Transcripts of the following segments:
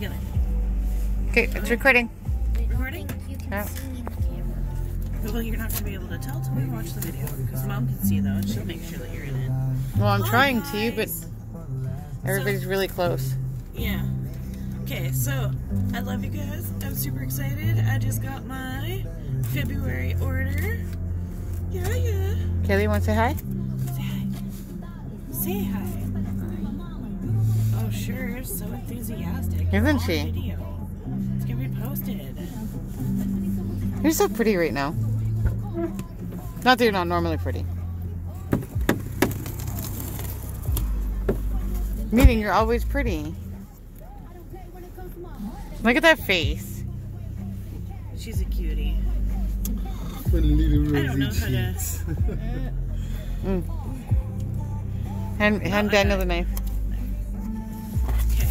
together. Okay, it's recording. Recording? You can Yeah. see me in the camera. Well, you're not going to be able to tell till we watch the video. Because Mom can see, though, and she'll make sure that you're in it. Well, I'm Hi, trying to, but guys. everybody's really close. Yeah. Okay, so I love you guys. I'm super excited. I just got my February order. Yeah. Kaylee, you want to say hi? Say hi. Say hi. Oh, sure. So enthusiastic. Isn't On she? Video. It's going to be posted. You're so pretty right now. Not that you're not normally pretty. Meaning you're always pretty. Look at that face. She's a cutie. For little I don't know rosy how to... cheeks. Hand Daniel the knife. Okay.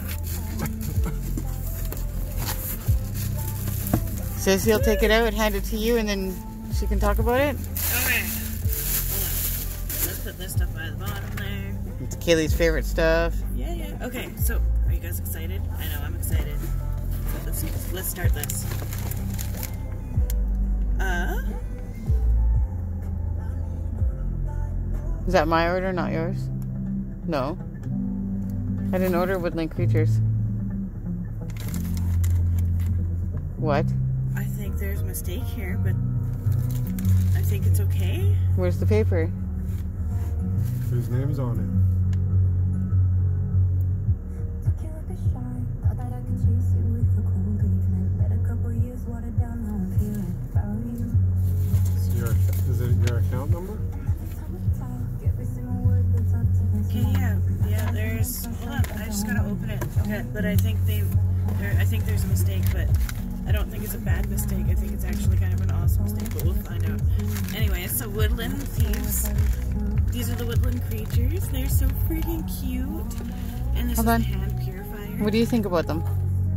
Stacey will take it out, hand it to you, and then she can talk about it. Okay. Hold on. Let's put this stuff by the bottom there. It's Kaylee's favorite stuff. Yeah. Okay, so are you guys excited? I know I'm excited. Let's start this. Is that my order, not yours? No. I didn't order woodland creatures. What? I think there's a mistake here, but I think it's okay. Where's the paper? His name's on it. Is it your account number? Okay, yeah, there's, hold on, I just gotta open it. Okay, but I think I think there's a mistake, but I don't think it's a bad mistake. I think it's actually kind of an awesome mistake, but we'll find out. Anyway, so woodland thieves. These are the woodland creatures. They're so freaking cute. And this Hold is on. a hand purifier. What do you think about them?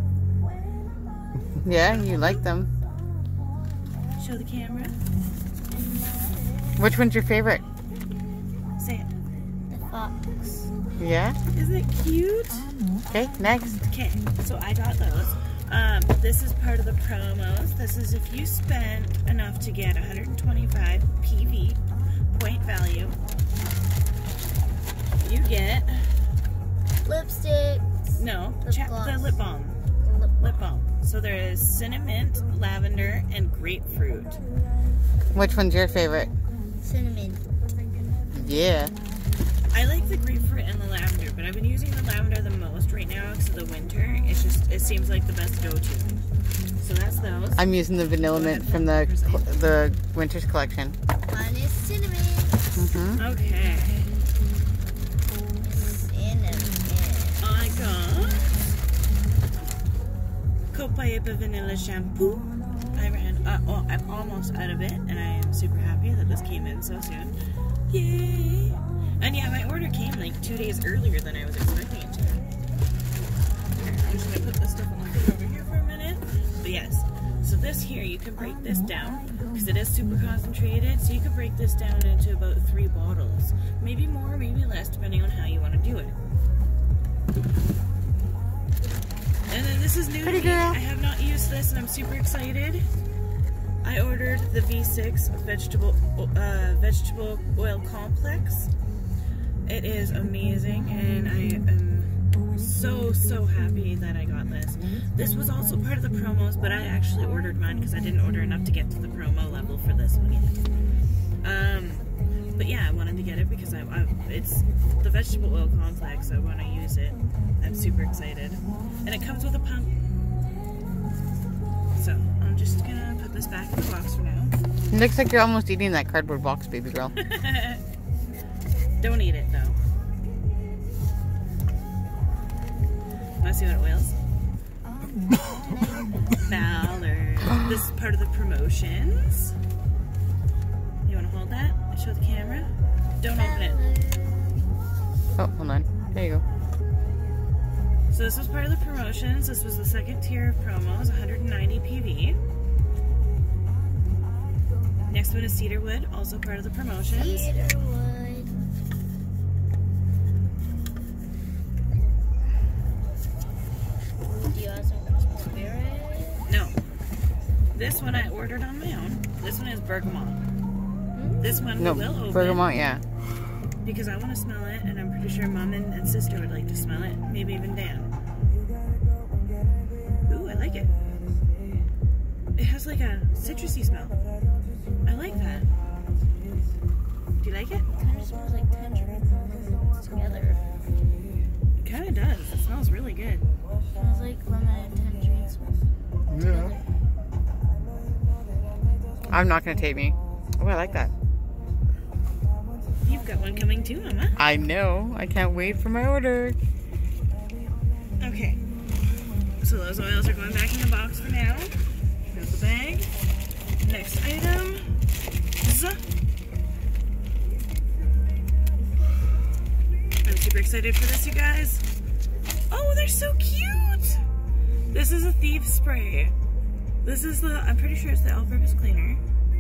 Yeah, you like them. Show the camera. Which one's your favorite? Say it. The fox. Yeah? Isn't it cute? Okay, next. Okay, so I got those. This is part of the promos. This is if you spend enough to get 125 PV point value, you get Lipsticks. no Lip check gloss. the lip balm. Lip balm. So there is cinnamon, lavender, and grapefruit. Which one's your favorite? Cinnamon. Yeah. I like the grapefruit and the lavender, but I've been using the lavender the most right now because of the winter. It seems like the best go-to. So that's those. I'm using the vanilla mint from the winter's collection. Mine is cinnamon. Mm-hmm. Okay. Cinnamon. I got Copaiba Vanilla Shampoo. I'm almost out of it, and I am super happy that this came in so soon. Yay! And yeah, my order came like 2 days earlier than I was expecting it to. Here, I'm just gonna put this stuff on the thing over here for a minute. But yes, so this here, you can break this down, because it is super concentrated, so you can break this down into about 3 bottles. Maybe more, maybe less, depending on how you want to do it. And then this is new to me. Girl. I have not used this, and I'm super excited. I ordered the V6 vegetable oil complex. It is amazing, and I am so happy that I got this. This was also part of the promos, but I actually ordered mine because I didn't order enough to get to the promo level for this one yet. But yeah, I wanted to get it because it's the vegetable oil complex. I want to use it. I'm super excited, and it comes with a pump. So I'm just gonna put this back in the box for now. It looks like you're almost eating that cardboard box, baby girl. Don't eat it though. Want to see what it oils? Ballard. This is part of the promotions. You want to hold that? Show the camera. Don't open it. Oh, hold on. There you go. So this was part of the promotions. This was the second tier of promos, 190 PV. Next one is cedarwood, also part of the promotions. Cedarwood. This one I ordered on my own. This one is bergamot. This one No, we will open. bergamot, yeah. Because I want to smell it, and I'm pretty sure Mom and Sister would like to smell it. Maybe even Dan. Ooh, I like it. It has like a citrusy smell. I like that. Do you like it? It kind of smells like tangerines all together. It kind of does. It smells really good. It smells like lemon and tangerines. Yeah. I'm not gonna take me. Oh, I like that. You've got one coming too, Mama. I know. I can't wait for my order. Okay. So those oils are going back in the box for now. Here's the bag. Next item. I'm super excited for this, you guys. Oh, they're so cute! This is a thief spray. This is the, I'm pretty sure it's the all-purpose cleaner.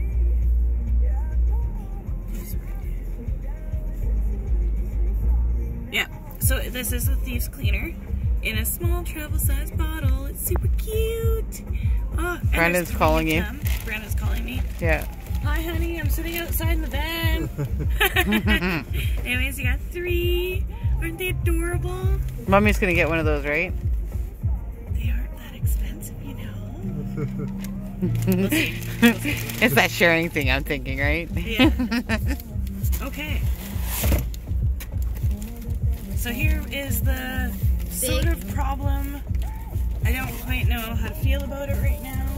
Yeah, so this is a thief's cleaner in a small travel size bottle. It's super cute. Oh, and Brandon's calling you. Brandon's calling me. Yeah. Hi, honey. I'm sitting outside in the van. Anyways, you got 3. Aren't they adorable? Mommy's gonna get one of those, right? They aren't that expensive, you know. We'll see. We'll see. It's that sharing thing I'm thinking, right? Yeah. Okay. So here is the sort of problem. I don't quite know how to feel about it right now.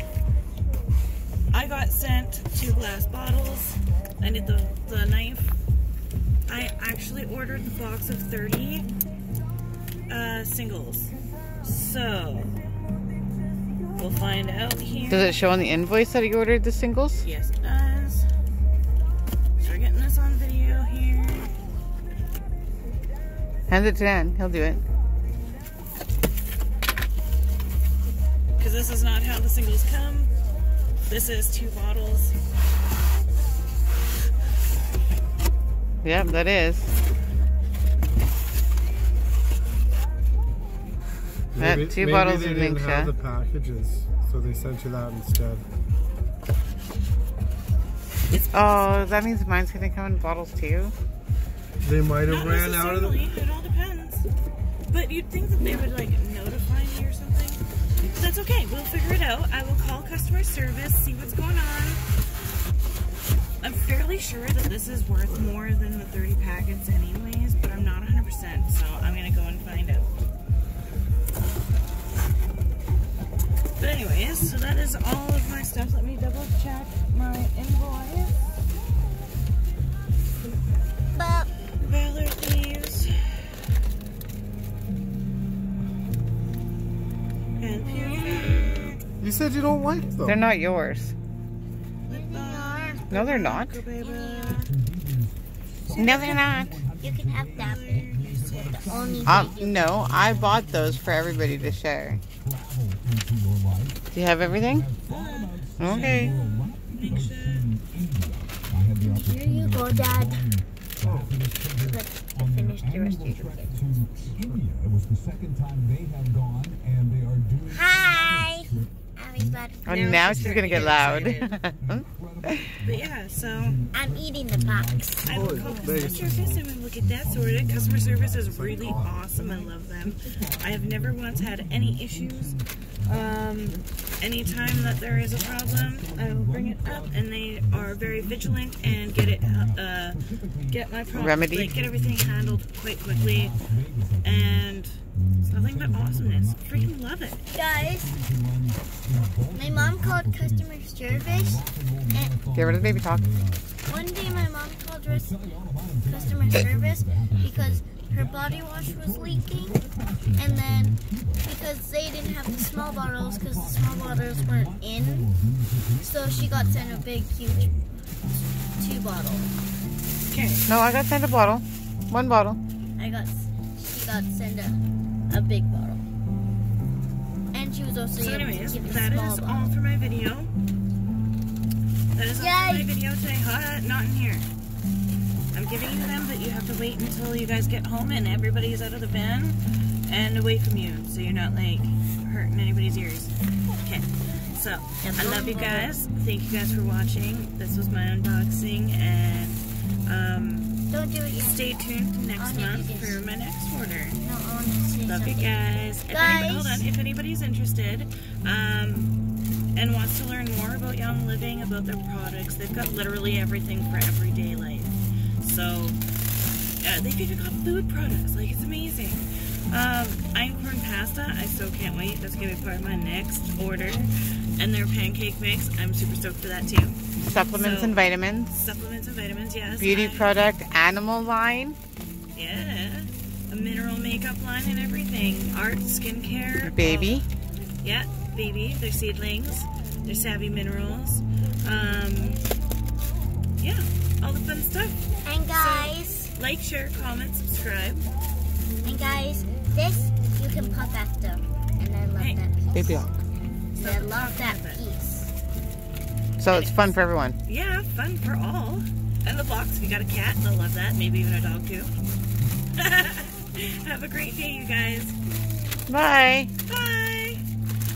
I got sent 2 glass bottles. I need the knife. I actually ordered the box of 30 singles. So we'll find out here. Does it show on the invoice that you ordered the singles? Yes, it does. So we're getting this on video here. Hand it to Dan. He'll do it. Because this is not how the singles come. This is 2 bottles. Yep, that is. Maybe, 2 maybe bottles they of didn't have the Minksha. packages, so they sent you that instead. Oh, that means mine's gonna come in bottles too? They might have Not ran out of them. necessarily. It all depends. But you'd think that they would like notify me or something. But that's okay. We'll figure it out. I will call customer service, see what's going on. I'm fairly sure that this is worth more than the 30 packets anyways, but I'm not 100%, so I'm gonna go and find out. But anyways, so that is all of my stuff. Let me double check my invoice. But Valor Thieves. And Pure. You said you don't like them. They're not yours. No, they're not. Go, baby. No, they're not. you can have that. The only No, I bought those for everybody to share. Do you have everything? Okay. Here you go, Dad. Let's finish the rest of your Hi! Abby's bad. Oh, now she's gonna get loud. But yeah, so I'm eating the box. I will call customer service and we'll get that sorted. Customer service is really awesome. I love them. I have never once had any issues. Anytime that there is a problem, I will bring it up, and they are very vigilant and get my problem Remedied? like get everything handled quite quickly. And it's nothing but awesomeness. Freaking love it. Guys, my mom called customer service, and Get rid of the baby talk. one day my mom called customer service because her body wash was leaking, and then because they didn't have the small bottles because the small bottles weren't in, so she got sent a big, huge 2 bottle. Okay. No, I got sent a bottle. 1 bottle. She got sent a big bottle, and she was also So able anyways, to give a that small is bottle. all for my video. That is all for my Yay. video today. Not in here. I'm giving you them, but you have to wait until you guys get home and everybody's out of the van. and away from you, so you're not like hurting anybody's ears. Okay, so I love you guys. Thank you guys for watching. This was my unboxing, and Don't do it yet. stay tuned next month for my next order. No, I want to say Love you something. guys. Hold on. If anybody's interested and wants to learn more about Young Living, about their products, they've got literally everything for everyday life. So they've even got food products. Like, it's amazing. Einkorn pasta. I so can't wait. That's gonna be part of my next order. And their pancake mix. I'm super stoked for that too. Supplements and vitamins. Supplements and vitamins. Yes. Beauty product, animal line. Yeah. A mineral makeup line and everything. Art, skincare. Baby. Yeah, baby. They're seedlings. They're Savvy Minerals. Yeah, all the fun stuff. And guys, So, like, share, comment, subscribe. this you can pop after. And I love that piece. Baby lock. And I love that piece. So it's fun for everyone. Yeah, fun for all. And the box, if you got a cat, they'll love that. Maybe even a dog too. Have a great day, you guys. Bye. Bye.